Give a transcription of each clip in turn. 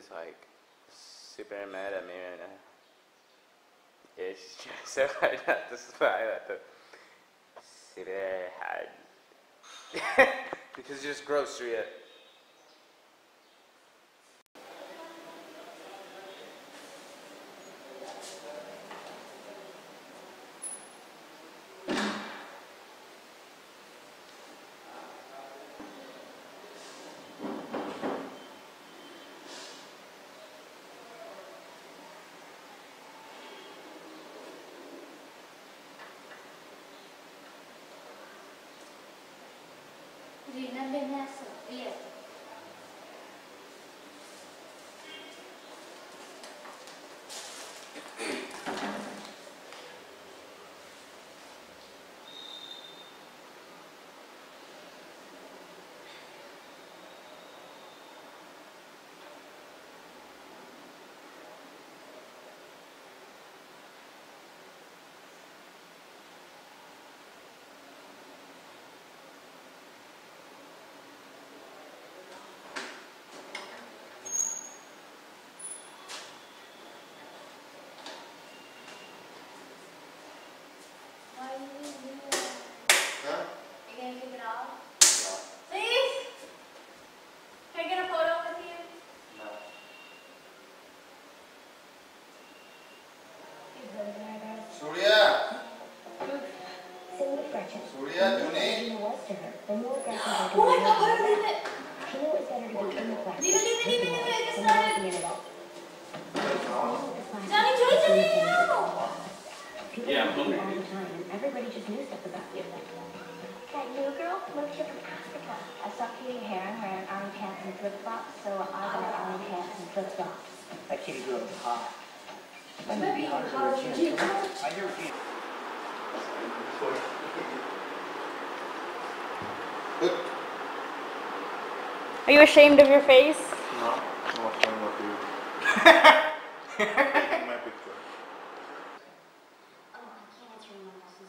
is like super mad at me right now. Yeah, she's trying so hard not to smile at the super hard. Because it's just grocery. Rina Benessa, yes. Yeah, I'm hungry. Everybody just knew stuff about you. That new girl moved here from Africa. I saw Kitty hair and wearing army pants and flip-flops, so I got army pants and flip-flops. That kitty girl is hot. I need to be hotter than her chin. I hear her. Are you ashamed of your face? No, I'm not ashamed of you. My picture. Oh, I can't answer anyone else's.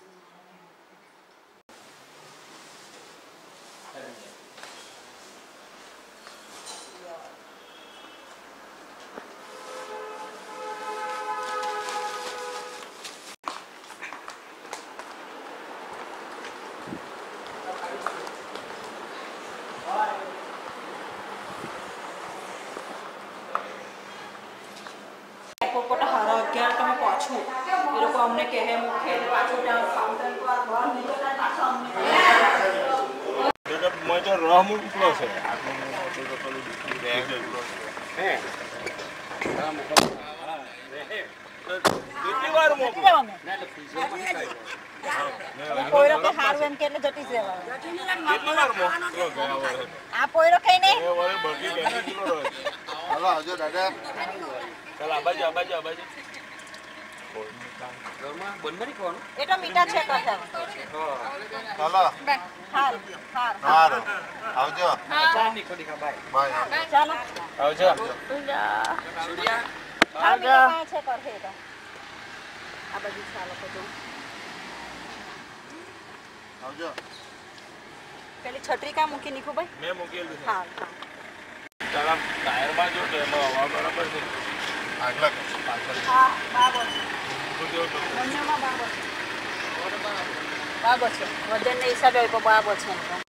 हमने कहे मुखे पाछो time fountain को बाहर निकलना पाछो हमने बेटा मैं तो रामू प्लस है आपने तो तो बैग है रामू का हां रहे कितनी बार मोको ना तो फ्रीज में खाई पोयरो के हार वेन केले जटी सेवा कितनी बार मोको गया वो आ पोयरो खाई नहीं ए वाले बगी बेटा किलो रहे हेलो आजो दादा चल आबाज ઘરમાં બંધરી કોણ એટો મીઠા છે કથા ચાલો હાર હાર આવજો હા નીકળી ખા બાય ચાલો આવજો સૂર્યા આવજો છે કરહે તો આ બધી ચાલો તો આવજો પેલી છત્રી કા મૂકી નીકુ ભાઈ મેં મૂકેલ છે હા ચાલો ટાયર માં જો તો એમાં હવા બરાબર છે આગલા પાછળ હા બરાબર જો બંનેમાં બરાબર છે વજનના હિસાબે કોઈ બરાબર છે